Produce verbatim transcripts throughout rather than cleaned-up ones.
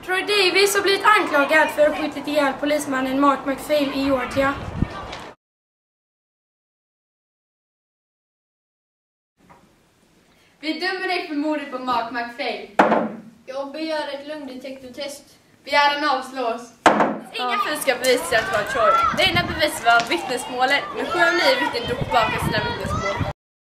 Troy Davis har blivit anklagad för att ha skjutit ihjäl polismannen Mark McPhail i Georgia. Vi dömer dig för mordet på Mark McPhail. Jag begär ett lögndetektortest. Begäran avslås. Inga fysiska bevis till att vara Troy. Det enda bevis var vittnesmålet, men sju av nio vittnen drog tillbaka sina vittnesmål.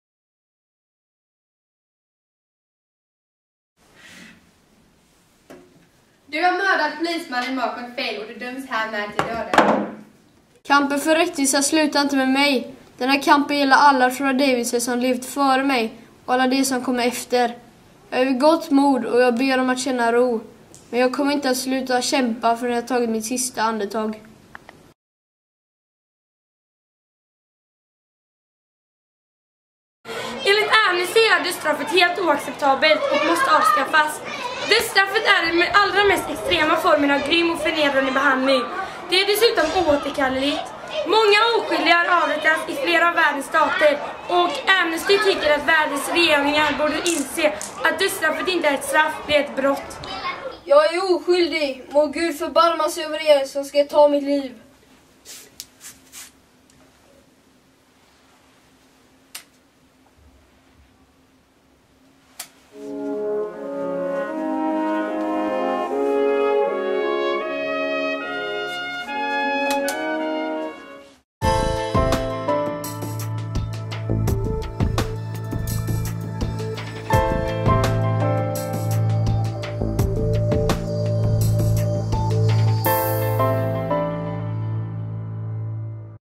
Du har mördat polismannen Mark McPhail och du döms härmed till döden. Kampen för rättvisa slutar inte med mig. Den här kampen gäller alla Troy Daviser som levt före mig och alla de som kommer efter. Jag har begått mord och jag ber om att känna ro. Men jag kommer inte att sluta kämpa förrän jag tagit mitt sista andetag. Enligt Amnesty är dödsstraffet helt oacceptabelt och måste avskaffas. Dödsstraffet är den allra mest extrema formen av grym och förnedrande behandling. Det är dessutom oåterkalleligt. Många oskyldiga har avrättats i flera av världens stater och Amnesty tycker att världens regeringar borde inse att dödsstraffet inte är ett straff, det är ett brott. Jag är oskyldig. Må Gud förbarma sig över er som ska ta mitt liv.